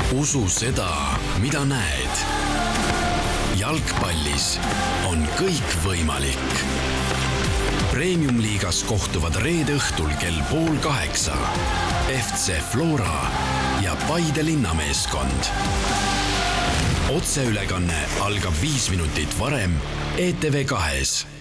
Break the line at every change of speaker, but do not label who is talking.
Usu seda, mida näed. Jalgpallis on kõik võimalik. Premium-liigas kohtuvad reede õhtul kell 7:30 FC Flora ja Paide linnameeskond. Otseülekanne algab 5 minutit varem ETV2-s.